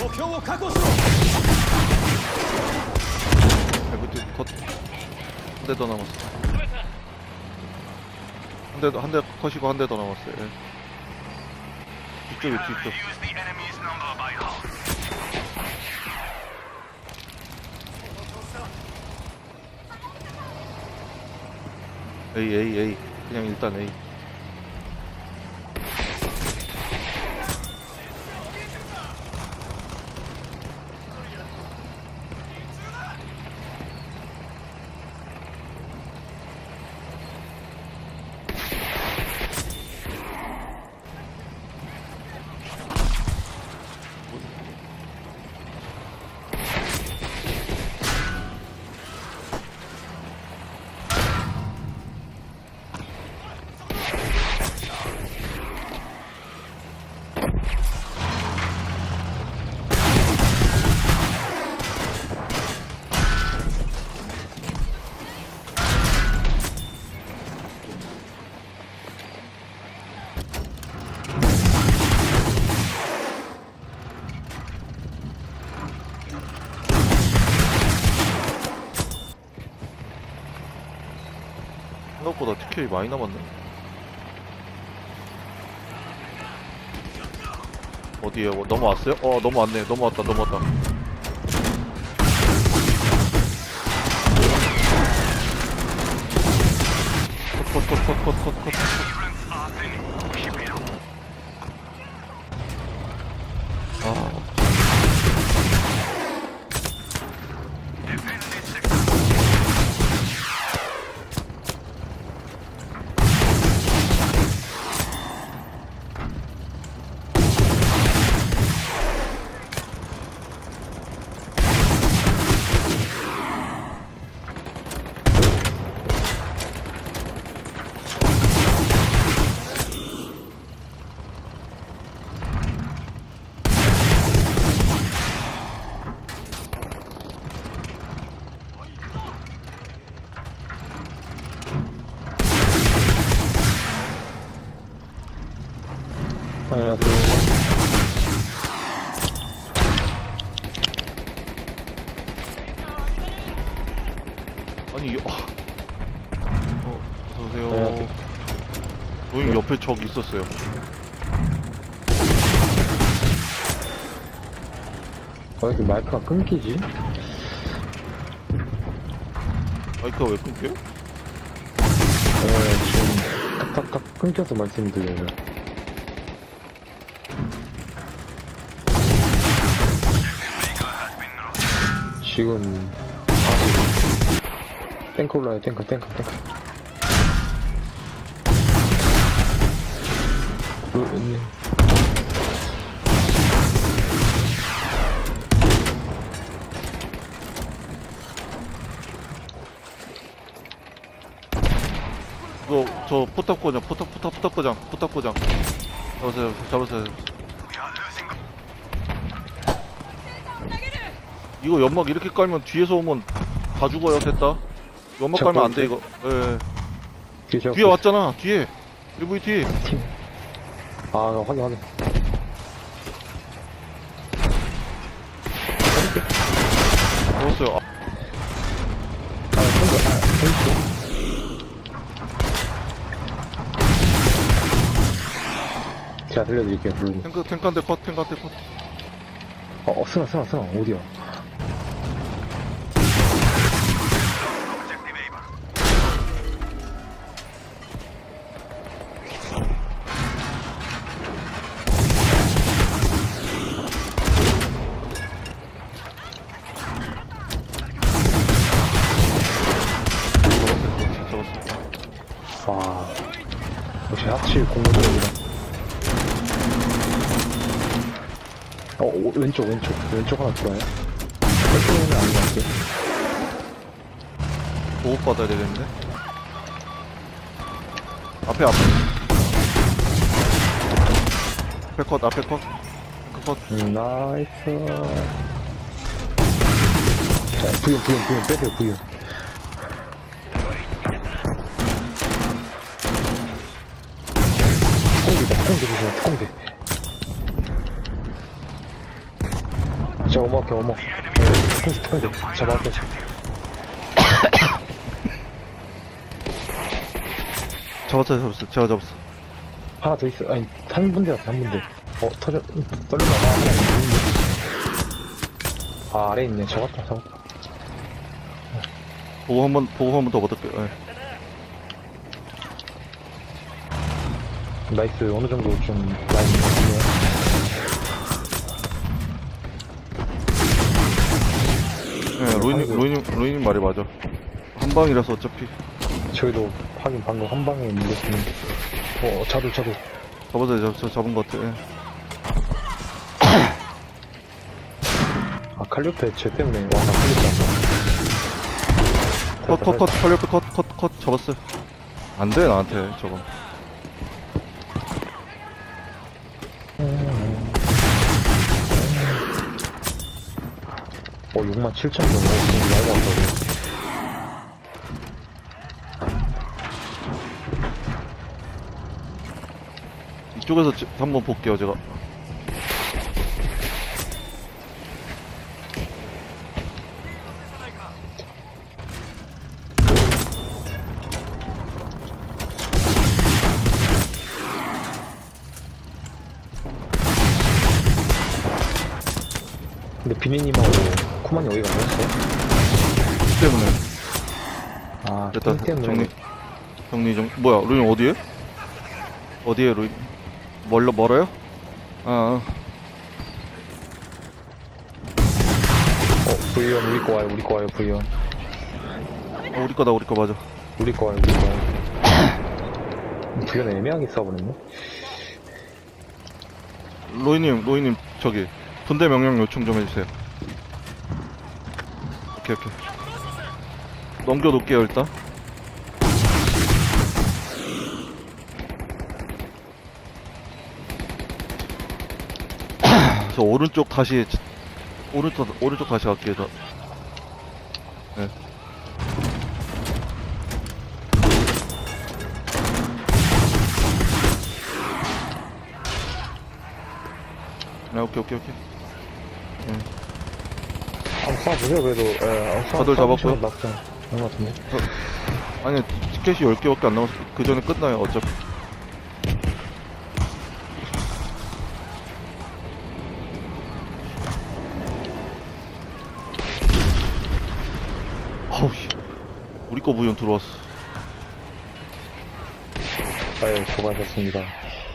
목표를 확보하시오. 에브티 컷. 한 대 더 남았어. 한 대 컷이고 한 대 더 남았어요. 예. 뒤쪽에 뒤쪽. A. 그냥 일단 A. 생각보다 TK 많이 남았네. 어디에요? 넘어왔어요? 넘어왔네. 넘어왔다. 컷. 아니, 어서오세요. 여기 옆에 적 있었어요. 왜 이렇게 마이크가 끊기지? 마이크가 왜 끊겨요? 지금 탁탁탁 끊겨서 말씀이 들려요. 지금 탱크 올라요. 탱크. 저 포탑 고장. 잡으세요. 이거 연막 이렇게 깔면 뒤에서 오면 다 죽어요. 됐다. 연막 깔면 안 돼, 이거. 예. 뒤에 왔잖아. 뒤에. LVT. 확인. 잡았어요. 제가 들려드릴게요. 탱크한테 컷. 쓰나. 어디야? 와, 역시 확실히 공격력이다. 왼쪽 하나 들어와요. 왼쪽에는 아닌 것 같아요. 보호받아야 되겠는데? 앞에. 앞에 컷. 나이스. 자, 부연, 빼세요, 부연. 꽁대 보세요, 꽁대. 저 어머게 어머. 스턴 잡아왔어. 잡았어요. 제가 잡았어. 하나 더 있어. 아니, 한 군데 왔어, 한 군데. 떨려나 봐. 아래 있네. 잡았다. 보고 한 번 더 받을게요. 예. 나이스. 어느 정도 좀 라인 있네요. 예, 로이님 말이 맞아. 한 방이라서 어차피. 저희도 하긴 방금 한 방에 물렸는데. 자도. 잡았어요. 잡은 것 같아. 예. 아, 칼리오페 쟤 때문에 와, 나 칼리오페 컷, 칼리오페 컷, 잡았어요. 안 돼, 나한테, 저거. 67,000원 정도 많이 왔다고. 이쪽에서 한번 볼게요, 제가. 근데 비니님하고 쿠만이 어디 가셨어요? 때문에. 아, 됐다. 핑 때문에. 정리. 뭐야, 루인 어디에? 어디에, 루인? 멀어요? V1 우리 거 와요, V1. 우리 거 맞아. 우리 거 와요. V1 애매하게 써버렸네. 로이님, 저기, 분대 명령 요청 좀 해주세요. 오케이. 넘겨놓을게요, 일단. 저 오른쪽 다시 갈게요, 저. 네. 오케이. 한번 쏴보세요, 그래도. 다들 잡았고요. 나쁘지 않은 것 같은데. 아니, 티켓이 10개밖에 안 남았어. 그 전에 끝나요, 어차피. 어우씨. 우리 거 부연 들어왔어. 아유, 수고하셨습니다.